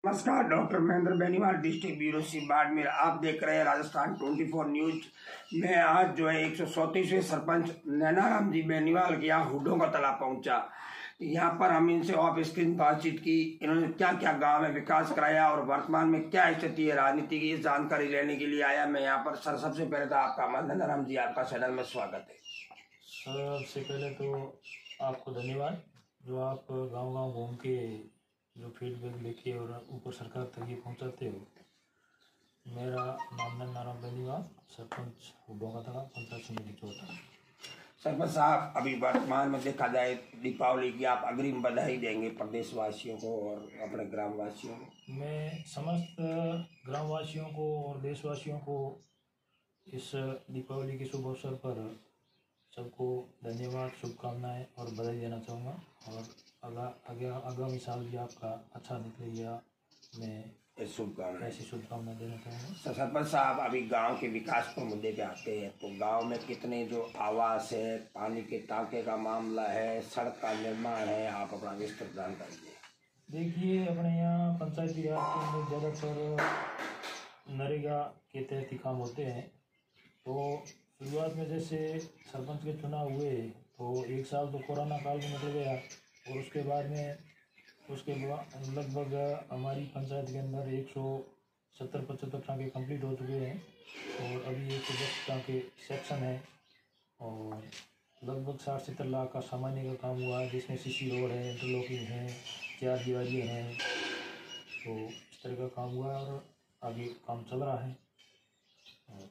नमस्कार, doctor Mahendra Beniwal, district bureau सी बाड़मेर। आप देख रहे हैं राजस्थान 24 न्यूज। मैं आज जो है 134वें सरपंच नैनाराम जी बेनीवाल के यहाँ हुड्डों का तालाब पहुंचा। यहाँ पर हम इनसे ऑफ स्क्रीन बातचीत की। इन्होंने क्या क्या गांव में विकास कराया और वर्तमान में क्या स्थिति है राजनीति की, जानकारी लेने के लिए आया मैं यहाँ पर। सर, सबसे पहले तो आपका नैनाराम जी, आपका चैनल में स्वागत है। सबसे पहले तो आपको धन्यवाद जो आप गांव-गांव घूम के जो फीडबैक लेके और ऊपर सरकार तक ये पहुंचाते हो। मेरा नाम नैनाराम बेनीवाल, सरपंच हुड्डों का तालाब, पंचायत समिति चौथा। सरपंच साहब, अभी वर्तमान में देखा जाए दीपावली की आप अग्रिम बधाई देंगे प्रदेशवासियों को और अपने ग्रामवासियों को। मैं समस्त ग्रामवासियों को और देशवासियों को इस दीपावली के शुभ अवसर पर सबको धन्यवाद, शुभकामनाएं और बधाई देना चाहूँगा। और आगामी साल भी आपका अच्छा निकलेगा, मैं शुभकामनाएं ऐसी शुभकामना देना चाहूँगा। सरपंच साहब, अभी गांव के विकास पर मुद्दे पे आते हैं तो गांव में कितने जो आवास है, पानी के टाँके का मामला है, सड़क का निर्माण है, आप अपना विस्तृत जानकारी दें। देखिए, अपने यहाँ पंचायती राज के अंदर ज़्यादातर नरेगा के तहत ही काम होते हैं। तो शुरुआत में जैसे सरपंच के चुनाव हुए तो एक साल तो कोरोना काल में निकल गया और उसके बाद लगभग हमारी पंचायत के अंदर 170-75 टाँके कंप्लीट हो चुके हैं और अभी 110 टाँके सेक्शन है और लगभग 60-70 लाख का सामान्य का काम हुआ है, जिसमें सीसी रोड है, इंटरलॉकिंग है, 4 दीवारियाँ हैं। तो इस तरह का काम हुआ है और आगे काम चल रहा है और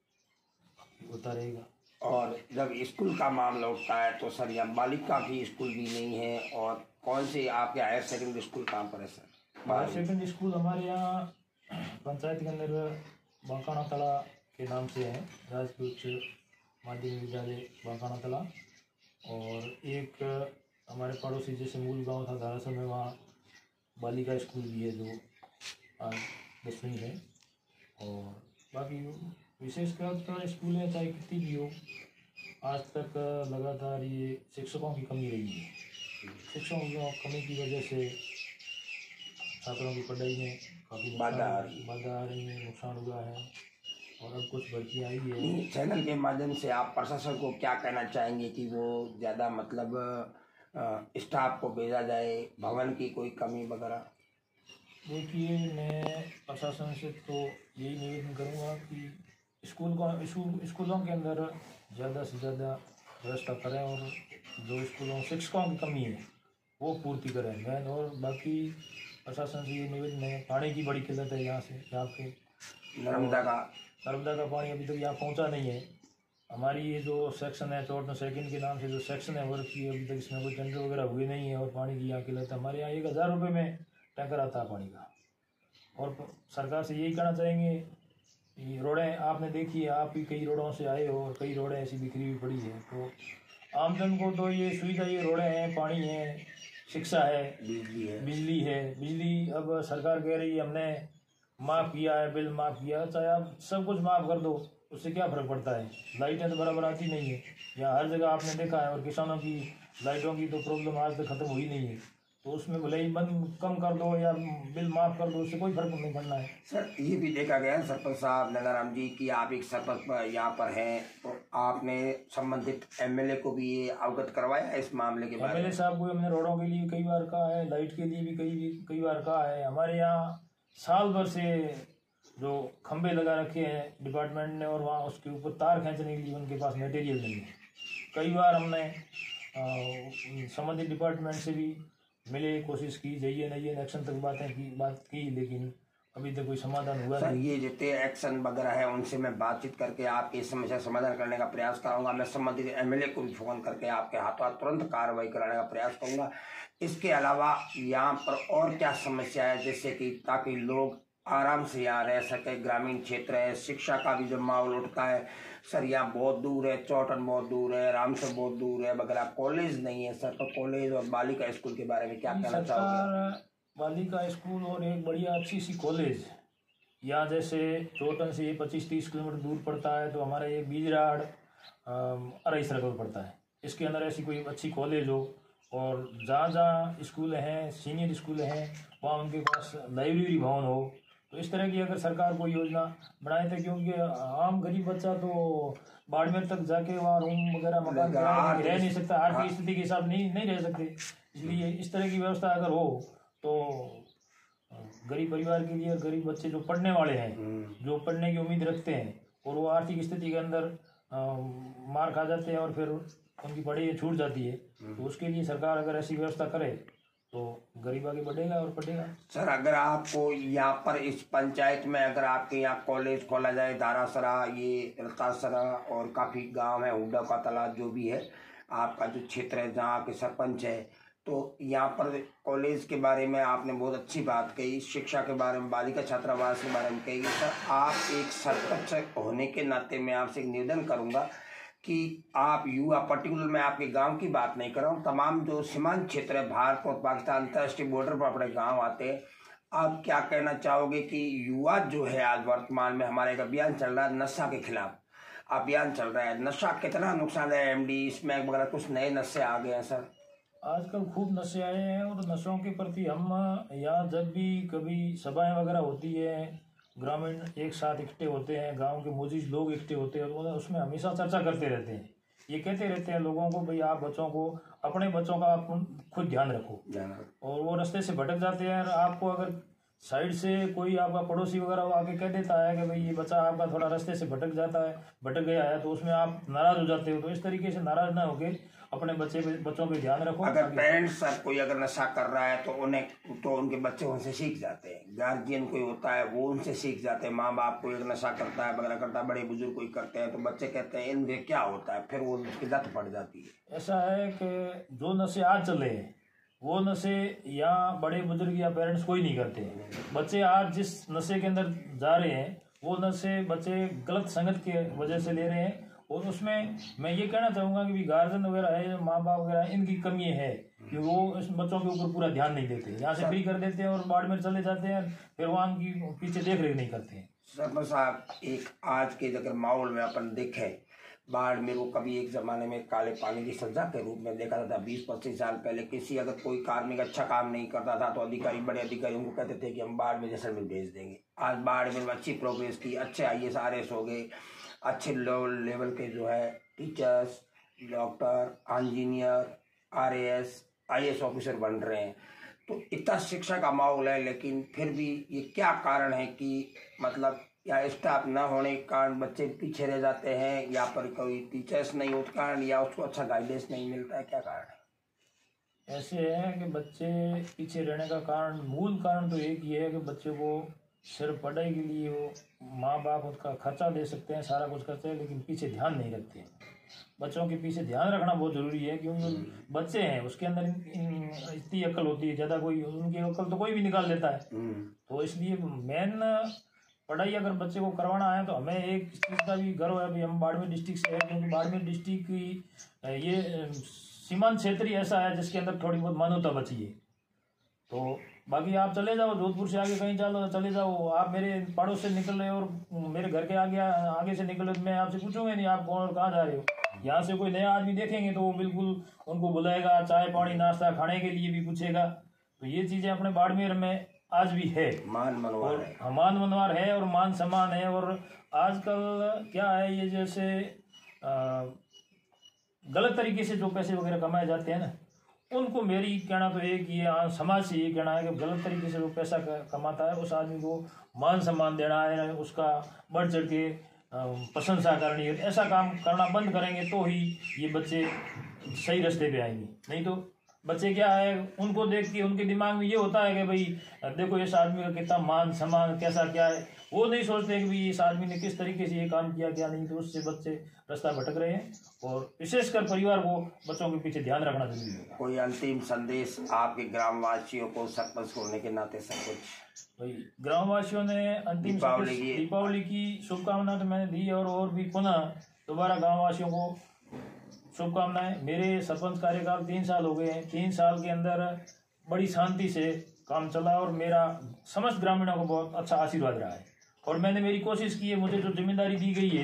होता रहेगा। और जब स्कूल का मामला उठता है तो सर, यहाँ बालिका की स्कूल भी नहीं है। और कौन से आपके हायर सेकेंडरी स्कूल कहाँ पर है सर? हायर सेकेंडरी स्कूल हमारे यहाँ पंचायत के अंदर बांकाना तला के नाम से है, राजकीय उच्च माध्यमिक विद्यालय बांकाना तला। और एक हमारे पड़ोसी जैसे मूल गांव था धारासल में, वहाँ बालिका स्कूल भी है जो आज 10वीं है। और बाकी विशेषकर स्कूल है चाहे कितनी भी हो, आज तक लगातार ये शिक्षकों की कमी रही है। शिक्षकों की कमी की वजह से छात्रों की पढ़ाई में काफ़ी बाधा आ रही है, नुकसान हुआ है और अब कुछ भर्ती आई है। चैनल के माध्यम से आप प्रशासन को क्या कहना चाहेंगे कि वो ज़्यादा स्टाफ को भेजा जाए, भवन की कोई कमी वगैरह? देखिए, मैं प्रशासन से तो यही निवेदन करूँगा कि स्कूलों के अंदर ज़्यादा से ज़्यादा व्यवस्था करें और जो स्कूलों शिक्षकों की कमी है वो पूर्ति करें मैन। और बाकी प्रशासन से ये निवेदन है, पानी की बड़ी किल्लत है यहाँ पे नर्मदा का पानी अभी तक यहाँ पहुँचा नहीं है। हमारी ये जो सेक्शन है 54 सेकंड के नाम से जो सेक्शन है वर्क की, अभी तक इसमें कोई टेंडर वगैरह हुए नहीं है और पानी की यहाँ किल्लत है। हमारे यहाँ 1000 रुपये में टैंकर आता है पानी का। और सरकार से यही कहना चाहेंगे, ये रोडें आपने देखी है, आप भी कई रोडों से आए हो और कई रोडें ऐसी बिखरी हुई पड़ी है। तो आमजन को तो ये सुविधा, ये रोडें हैं, पानी है, शिक्षा है, बिजली है। बिजली अब सरकार कह रही है हमने माफ़ किया है, बिल माफ़ किया है। चाहे आप सब कुछ माफ़ कर दो, उससे क्या फ़र्क पड़ता है? लाइटें तो बराबर आती नहीं है, यहाँ हर जगह आपने देखा है। और किसानों की लाइटों की तो प्रॉब्लम आज तक ख़त्म हुई नहीं है। तो उसमें भले ही बंद कम कर दो या बिल माफ़ कर दो, उससे कोई फर्क नहीं पड़ना है। सर, ये भी देखा गया है सरपंच साहब नैनाराम जी कि आप एक सरपंच यहाँ पर हैं, तो आपने संबंधित एमएलए को भी ये अवगत करवाया इस मामले के बारे में? एमएलए साहब को हमने रोडों के लिए कई बार कहा है, लाइट के लिए भी कई बार कहा है। हमारे यहाँ साल भर से जो खंभे लगा रखे हैं डिपार्टमेंट ने और वहाँ उसके ऊपर तार खींचने के लिए उनके पास मटेरियल नहीं है। कई बार हमने संबंधित डिपार्टमेंट से भी मिले, कोशिश की, जाइए नहीं एक्शन तक बात की, लेकिन अभी तक कोई समाधान हुआ नहीं। ये जितने एक्शन वगैरह है उनसे मैं बातचीत करके आपकी समस्या समाधान करने का प्रयास करूंगा। मैं संबंधित एमएलए को भी फोन करके आपके हाथों हाथ तुरंत कार्रवाई कराने का प्रयास करूंगा। इसके अलावा यहाँ पर और क्या समस्या है, जैसे कि ताकि लोग आराम से यहाँ रह सके? ग्रामीण क्षेत्र है, शिक्षा का भी जो माहौल उठता है सर, यहाँ बहुत दूर है, चौटन बहुत दूर है, रामसर बहुत दूर है वगैरह, कॉलेज नहीं है सर। तो कॉलेज और बालिका स्कूल के बारे में क्या कहना चाहोगे? बालिका स्कूल और एक बढ़िया अच्छी सी कॉलेज यहाँ, जैसे चौटन से ये 25-30 किलोमीटर दूर पड़ता है, तो हमारा ये बीजराड़ 2.5 सर्कल पड़ता है। इसके अंदर ऐसी कोई अच्छी कॉलेज हो और जहाँ जहाँ स्कूल हैं, सीनियर स्कूल हैं, वहाँ उनके पास लाइब्रेरी भवन हो। तो इस तरह की अगर सरकार कोई योजना बनाए थे, क्योंकि आम गरीब बच्चा तो बाड़मेर तक जाके वहाँ रूम वगैरह मकान किराए रह नहीं सकता, आर्थिक स्थिति के हिसाब नहीं रह सकते। इसलिए इस तरह की व्यवस्था अगर हो तो गरीब परिवार के लिए, गरीब बच्चे जो पढ़ने वाले हैं, जो पढ़ने की उम्मीद रखते हैं और वो आर्थिक स्थिति के अंदर मार खा जाते हैं और फिर उनकी पढ़ाई छूट जाती है, तो उसके लिए सरकार अगर ऐसी व्यवस्था करे तो गरीब आगे बढ़ेगा और पढ़ेगा। सर, अगर आपको यहाँ पर इस पंचायत में अगर आपके यहाँ कॉलेज खोला जाए, दारासरा, ये रतासरा और काफ़ी गांव है, हुड्डा का तालाब जो भी है, आपका जो क्षेत्र है जहाँ के सरपंच है, तो यहाँ पर कॉलेज के बारे में आपने बहुत अच्छी बात कही, शिक्षा के बारे में, बालिका छात्रावास के बारे में कही। सर, आप एक सरपंच होने के नाते मैं आपसे एक निवेदन करूँगा कि आप युवा, पर्टिकुलर मैं आपके गांव की बात नहीं कर रहा हूँ, तमाम जो सीमांत क्षेत्र है, भारत और पाकिस्तान अंतर्राष्ट्रीय बॉर्डर पर अपने गांव आते हैं, आप क्या कहना चाहोगे कि युवा जो है आज वर्तमान में हमारे एक अभियान चल रहा है, नशा के खिलाफ अभियान चल रहा है, नशा कितना नुकसान है, एमडी, स्मैक वगैरह कुछ नए नशे आ गए हैं सर? आजकल खूब नशे आए हैं और नशों के प्रति हम यहाँ जब भी कभी सभाएं वगैरह होती है, ग्रामीण एक साथ इकट्ठे होते हैं, गांव के मोजिज लोग इकट्ठे होते हैं, तो उसमें हमेशा चर्चा करते रहते हैं। ये कहते रहते हैं लोगों को, भाई आप बच्चों को, अपने बच्चों का आप खुद ध्यान रखो। और वो रास्ते से भटक जाते हैं और आपको अगर साइड से कोई आपका पड़ोसी वगैरह आके कह देता है कि भाई ये बच्चा आपका थोड़ा रास्ते से भटक गया है, तो उसमें आप नाराज हो जाते हो। तो इस तरीके से नाराज ना होके अपने बच्चों पे ध्यान रखो। अगर पेरेंट्स सर कोई अगर नशा कर रहा है तो उनके बच्चे उनसे सीख जाते हैं, गार्जियन कोई होता है वो उनसे सीख जाते हैं, माँ बाप कोई अगर नशा करता है वगैरह करता है, बड़े बुजुर्ग कोई करते हैं तो बच्चे कहते हैं इनके क्या होता है, फिर वो उसकी लत पड़ जाती है। ऐसा है कि जो नशे आज चले हैं वो नशे यहाँ बड़े बुजुर्ग या पेरेंट्स कोई नहीं करते हैं। बच्चे आज जिस नशे के अंदर जा रहे हैं वो नशे बच्चे गलत संगत के वजह से ले रहे हैं। और उसमें मैं ये कहना चाहूँगा कि गार्जियन वगैरह है, माँ बाप वगैरह, इनकी कमी है कि वो इस बच्चों के ऊपर पूरा ध्यान नहीं देते, यहाँ से फ्री कर देते हैं और बाड़मेर चले जाते हैं, फिर वहाँ की पीछे देख रेख नहीं करते हैं। सरपंच साहब, एक आज के अगर माहौल में अपन देखें, बाड़मेर को कभी एक ज़माने में काले पानी की सजा के रूप में देखा जाता था। 20-25 साल पहले किसी अगर कोई कार्मिक अच्छा काम नहीं करता था तो अधिकारी, बड़े अधिकारी उनको कहते थे कि हम बाड़मेर जैसलमेर भेज देंगे। आज बाड़मेर में अच्छी प्रोग्रेस की, अच्छे IAS RS हो गए, अच्छे लेवल के जो है teachers, doctor, engineer, RAS, IAS officer बन रहे हैं। तो इतना शिक्षा का माहौल है, लेकिन फिर भी ये क्या कारण है कि मतलब या स्टाफ न होने के कारण बच्चे पीछे रह जाते हैं, या पर कोई टीचर्स नहीं होते कारण, या उसको अच्छा गाइडेंस नहीं मिलता है, क्या कारण है? ऐसे है कि बच्चे पीछे रहने का कारण, मूल कारण तो एक ही है कि बच्चे को सिर्फ पढ़ाई के लिए वो माँ बाप उसका खर्चा दे सकते हैं, सारा कुछ करते हैं, लेकिन पीछे ध्यान नहीं रखते हैं। बच्चों के पीछे ध्यान रखना बहुत ज़रूरी है, क्योंकि बच्चे हैं उसके अंदर इतनी अक्ल होती है ज़्यादा, कोई उनकी अक्ल तो कोई भी निकाल लेता है। तो इसलिए मेन पढ़ाई अगर बच्चे को करवाना है तो हमें एक चीज़ का भी गर्व है, अभी हम बाड़मेर डिस्ट्रिक्ट से है, क्योंकि बाड़मेर डिस्ट्रिक्ट की ये सीमांत क्षेत्र ही ऐसा है जिसके अंदर थोड़ी बहुत मानवता बची है। तो बाकी आप चले जाओ जोधपुर से आगे कहीं चले जाओ, आप मेरे पड़ोस से निकल रहे हो और मेरे घर के आगे से निकल रहे, मैं आपसे पूछूंगा नहीं आप कौन और कहाँ जा रहे हो। यहाँ से कोई नया आदमी देखेंगे तो वो बिल्कुल उनको बुलाएगा, चाय पानी नाश्ता खाने के लिए भी पूछेगा। तो ये चीज़ें अपने बाड़मेर में आज भी है, मान मनवार है और मान सम्मान है। और आजकल क्या है, ये जैसे गलत तरीके से जो पैसे वगैरह कमाए जाते हैं ना, उनको मेरी कहना तो एक ये समाज से ये कहना है कि गलत तरीके से जो पैसा कमाता है उस आदमी को मान सम्मान देना है, उसका बढ़ चढ़ के प्रशंसा करनी है। ऐसा काम करना बंद करेंगे तो ही ये बच्चे सही रास्ते पे आएंगे। नहीं तो बच्चे क्या है, उनको देख के उनके दिमाग में ये होता है कि भाई देखो इस आदमी का कितना मान सम्मान कैसा क्या है, वो नहीं सोचते कि भाई इस आदमी ने किस तरीके से ये काम किया क्या नहीं। तो उससे बच्चे रास्ता भटक रहे हैं और विशेषकर परिवार को बच्चों के पीछे ध्यान रखना जरूरी है। कोई अंतिम संदेश आपके ग्रामवासियों को सरपंच होने के नाते सब कुछ? भाई ग्रामवासियों ने अंतिम दीपावली की शुभकामना तो मैंने दी, और भी पुनः दोबारा ग्रामवासियों को शुभकामनाएं। मेरे सरपंच कार्यकाल 3 साल हो गए हैं, 3 साल के अंदर बड़ी शांति से काम चला और मेरा समस्त ग्रामीणों को बहुत अच्छा आशीर्वाद रहा है। और मैंने मेरी कोशिश की है, मुझे जो जिम्मेदारी दी गई है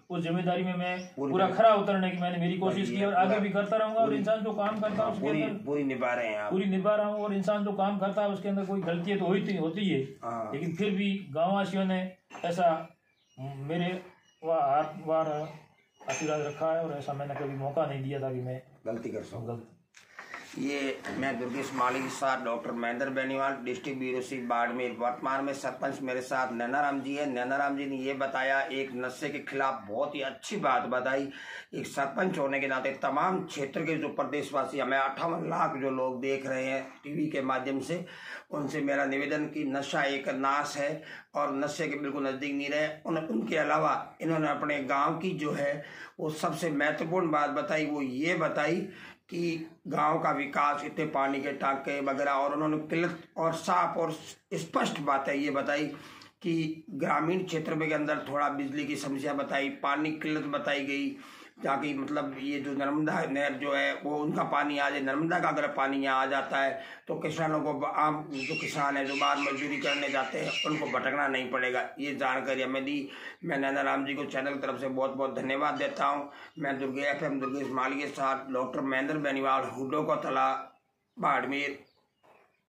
उस जिम्मेदारी में मैं पूरा खरा उतरने की मैंने मेरी कोशिश की और आगे भी करता रहूंगा। और इंसान जो काम करता है उसके अंदर पूरी निभा रहे हैं आप। पूरी निभा रहा हूँ। और इंसान जो काम करता है उसके अंदर कोई गलतियां तो होती है, लेकिन फिर भी गाँव वासियों ने ऐसा मेरे वार आशीर्वाद रखा है और ऐसा मैंने कभी मौका नहीं दिया था कि मैं गलती कर सकूँ। ये मैं दुर्गेश माली के साथ doctor Mahendra Beniwal, district bureau सी बाड़मेर। वर्तमान में सरपंच मेरे साथ नैनाराम जी है। नैनाराम जी ने ये बताया, एक नशे के खिलाफ बहुत ही अच्छी बात बताई। एक सरपंच होने के नाते तमाम क्षेत्र के जो प्रदेशवासी, हमें 58 लाख जो लोग देख रहे हैं टीवी के माध्यम से, उनसे मेरा निवेदन कि नशा एक नाश है और नशे के बिल्कुल नज़दीक नहीं रहे। उनके अलावा इन्होंने अपने गाँव की जो है वो सबसे महत्वपूर्ण बात बताई, वो ये बताई कि गांव का विकास, इतने पानी के टांके वगैरह, और उन्होंने किल्लत और साफ और स्पष्ट बात है ये बताई कि ग्रामीण क्षेत्र के अंदर थोड़ा बिजली की समस्या बताई, पानी किल्लत बताई गई, ताकि मतलब ये जो नर्मदा नहर जो है वो उनका पानी आ जाए। नर्मदा का अगर पानी यहाँ आ जाता है तो किसानों को, आम जो किसान है जो बाहर मजदूरी करने जाते हैं, उनको भटकना नहीं पड़ेगा। ये जानकारी हमें दी। मैं नैनाराम जी को चैनल की तरफ से बहुत बहुत धन्यवाद देता हूँ। मैं दुर्गेश माली के साथ डॉक्टर महेंद्र बेनीवाल, हुडो को तला, बाड़मेर।